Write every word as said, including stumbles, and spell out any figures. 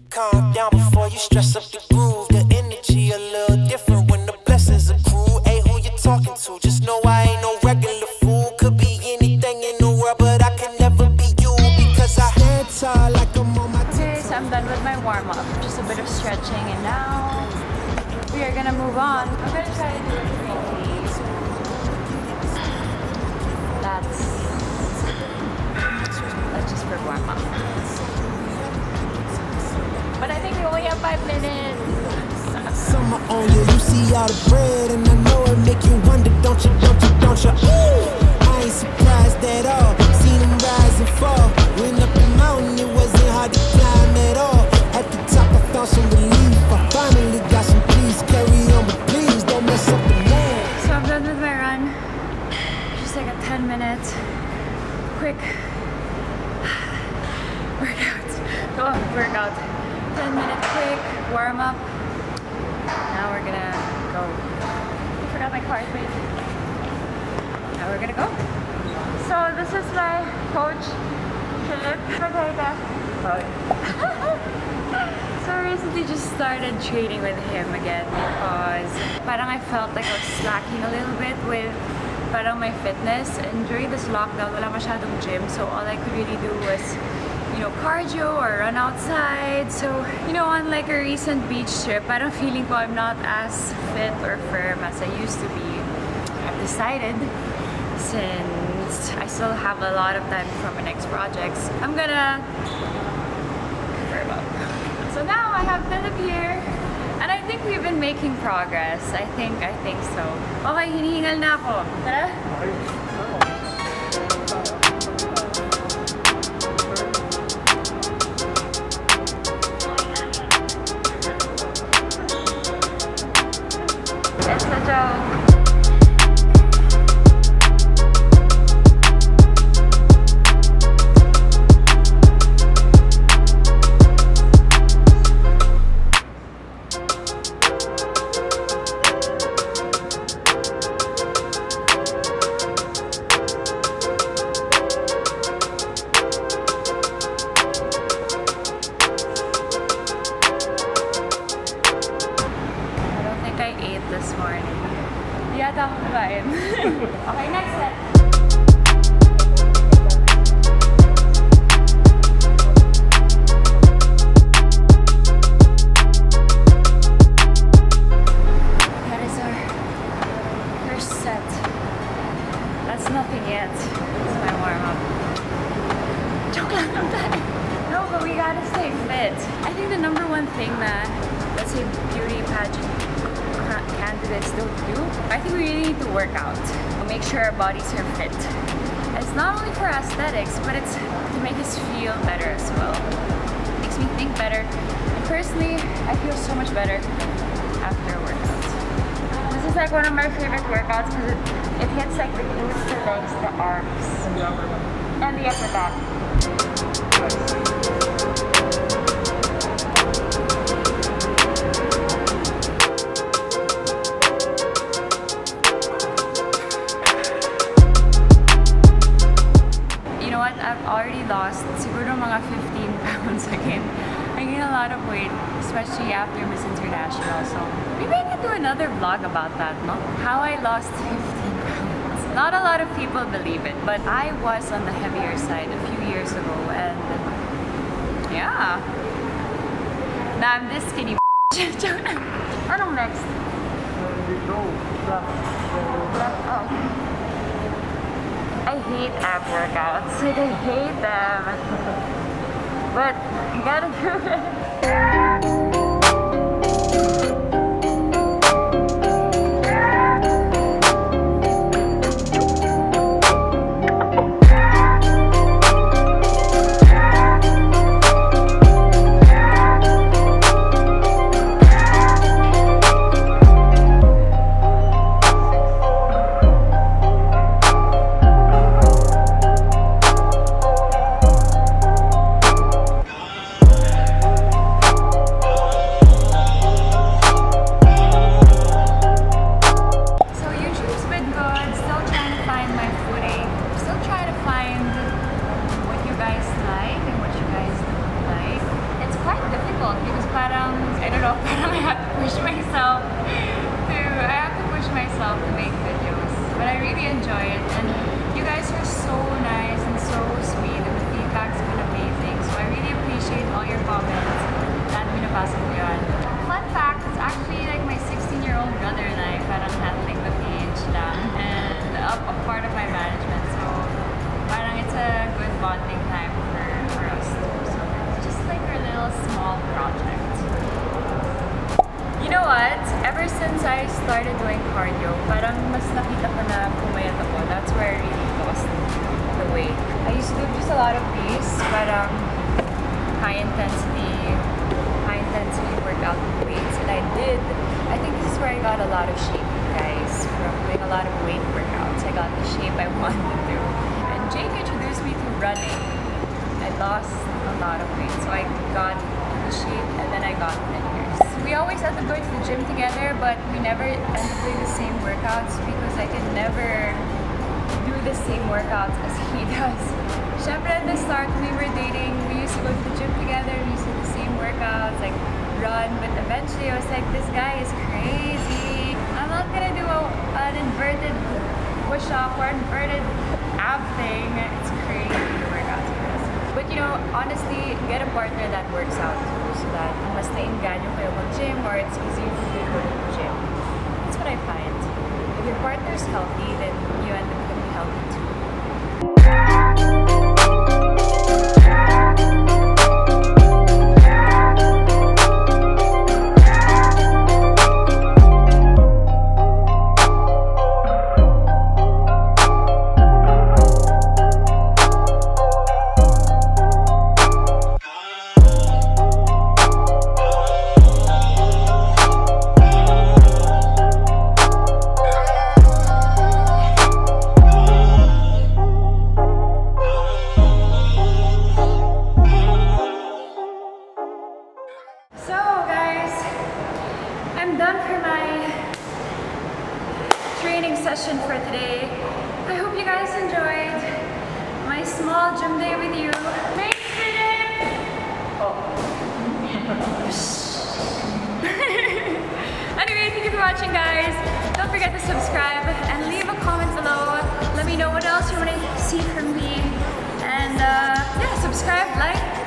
Calm down before you stress up the groove. The energy a little different when the blessings accrue. Hey, who you talking to? Just know I ain't no regular fool. Could be anything in the world, but I can never be you because I stand tall like I'm on my toes. Okay, so I'm done with my warm-up. Just a bit of stretching, and now we are gonna move on. I'm gonna try to do it quickly. That's that's just for warm-up. But I think we only have five minutes. Summer on you, you see all the bread, and I know it make you wonder, don't you, don't you, don't you? Ooh, I ain't surprised at all. Seen them rise and fall. Went up the mountain, it wasn't hard to climb at all. At the top, I found some relief. I finally got some peace. Carry on, but please don't mess up the man. So I'm done with my run. Just like a ten minute quick workout. Oh, workout. ten minute quick warm up. Now we're gonna go. I forgot my card, wait. Now we're gonna go. So this is my coach, Philip. Hi. So I recently just started training with him again because parang I felt like I was slacking a little bit with parang my fitness, and during this lockdown wala masyadong gym, so all I could really do was, you know, cardio or run outside. So, you know, on like a recent beach trip, parang feeling ko I'm not as fit or firm as I used to be. I've decided, since I still have a lot of time for my next projects, I'm gonna firm up. So now I have Philip here, and I think we've been making progress. I think, I think so. Okay, hinihingal na ako. Tara? It's a joke. This morning. Di yata ako kumain. Okay, next set. That is our first set. That's nothing yet. This is my warm-up. Joke lang ang tayo. No, but we gotta stay fit. I think the number one thing that, let's say, beauty pageant candidates don't do, I think we really need to work out. Make sure our bodies are fit. It's not only for aesthetics, but it's to make us feel better as well. It makes me think better. And personally, I feel so much better after a workout. This is like one of my favorite workouts because it, it hits like the glutes, the legs, the arms, and the upper back. I've already lost siguro mga fifteen pounds again. I gained a lot of weight, especially after Miss International. So maybe I can do another vlog about that, no? How I lost fifteen pounds. Not a lot of people believe it, but I was on the heavier side a few years ago, and yeah. Now I'm this skinny. Anong next? Oh. I hate ab workouts, like I hate them, but you gotta do it. parang, I don't know, parang I have to push myself to, I have to push myself to make videos. But I really enjoy it, and you guys are so nice and so sweet, and the feedback's been amazing. So I really appreciate all your comments. Lahat binabasa ko yun. Fun fact, it's actually like my sixteen-year-old brother and I parang handling the page lang, and a, a part of my management. So parang it's a good bonding time for, for us too. So it's just like our little small project. You know what? Ever since I started doing cardio, parang mas nakita ko na pumayat ako. That's where I really lost the weight. I used to do just a lot of these, parang high intensity, high intensity workout weights, and I did. I think this is where I got a lot of shape, guys, from doing a lot of weight workouts. I got the shape I wanted to. And Jake introduced me to running. I lost a lot of weight, so I got the shape, and then I got ten years. We always had to go to the gym together, but we never ended up doing the same workouts because I could never do the same workouts as he does. Syempre at the start, when we were dating, we used to go to the gym together, we used to do the same workouts, like run, but eventually I was like, this guy is crazy. I'm not gonna do a, an inverted push-up or inverted ab thing. It's crazy workouts for us. But you know, honestly, get a partner that works out too, so that mas nainganyo kayo mag-gym or it's easy for you to go to the gym. That's what I find. If your partner's healthy, then you end up becoming healthy too. Session for today. I hope you guys enjoyed my small gym day with you. Make it! Oh. Anyway, thank you for watching, guys. Don't forget to subscribe and leave a comment below. Let me know what else you want to see from me. And uh, yeah, subscribe, like,